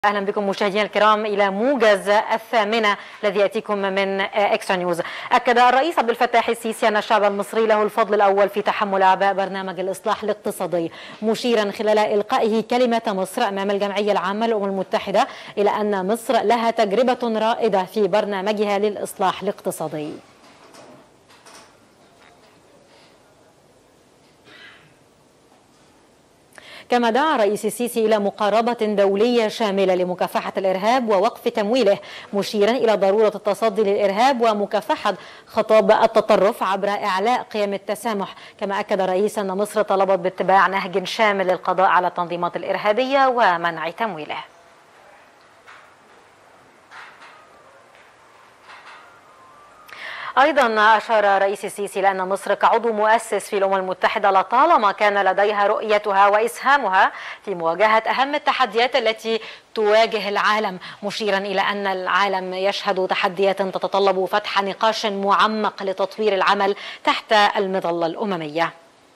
أهلا بكم مشاهدينا الكرام إلى موجز الثامنة الذي يأتيكم من إكسترا نيوز. أكد الرئيس عبد الفتاح السيسي أن الشعب المصري له الفضل الأول في تحمل أعباء برنامج الإصلاح الاقتصادي، مشيرا خلال إلقائه كلمة مصر أمام الجمعية العامة للأمم المتحدة إلى أن مصر لها تجربة رائدة في برنامجها للإصلاح الاقتصادي. كما دعا الرئيس السيسي إلى مقاربة دولية شاملة لمكافحة الإرهاب ووقف تمويله، مشيرا إلى ضرورة التصدي للإرهاب ومكافحة خطاب التطرف عبر إعلاء قيم التسامح. كما أكد الرئيس أن مصر طلبت باتباع نهج شامل للقضاء على التنظيمات الإرهابية ومنع تمويله. أيضا أشار رئيس السيسي لأن مصر كعضو مؤسس في الأمم المتحدة لطالما كان لديها رؤيتها وإسهامها في مواجهة أهم التحديات التي تواجه العالم، مشيرا إلى أن العالم يشهد تحديات تتطلب فتح نقاش معمق لتطوير العمل تحت المظلة الأممية.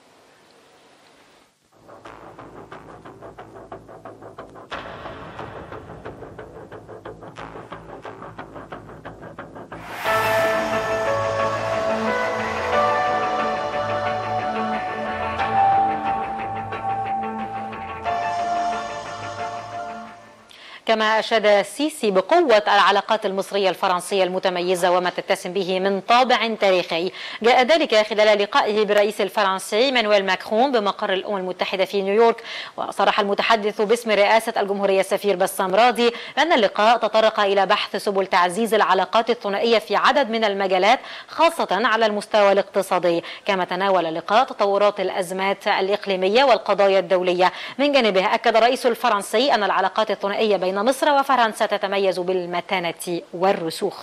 كما أشاد السيسي بقوة العلاقات المصرية الفرنسية المتميزة وما تتسم به من طابع تاريخي. جاء ذلك خلال لقائه بالرئيس الفرنسي مانويل ماكرون بمقر الأمم المتحدة في نيويورك. وصرح المتحدث باسم رئاسة الجمهورية السفير بسام راضي أن اللقاء تطرق إلى بحث سبل تعزيز العلاقات الثنائية في عدد من المجالات خاصة على المستوى الاقتصادي. كما تناول اللقاء تطورات الأزمات الإقليمية والقضايا الدولية. من جانبه أكد الرئيس الفرنسي أن العلاقات الثنائية بين مصر وفرنسا تتميز بالمتانة والرسوخ.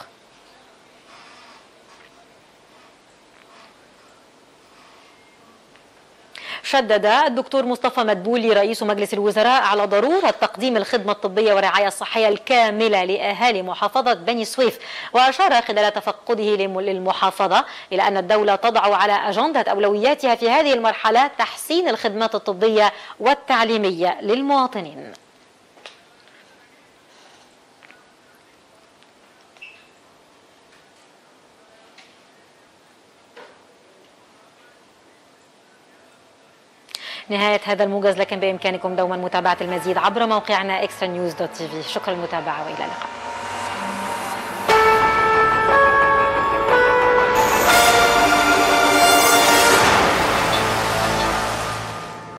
شدد الدكتور مصطفى مدبولي رئيس مجلس الوزراء على ضرورة تقديم الخدمة الطبية والرعاية الصحية الكاملة لأهالي محافظة بني سويف، وأشار خلال تفقده للمحافظة إلى أن الدولة تضع على أجندة أولوياتها في هذه المرحلة تحسين الخدمات الطبية والتعليمية للمواطنين. نهاية هذا الموجز، لكن بإمكانكم دوما متابعة المزيد عبر موقعنا extranews.tv. شكرا للمتابعة وإلى اللقاء.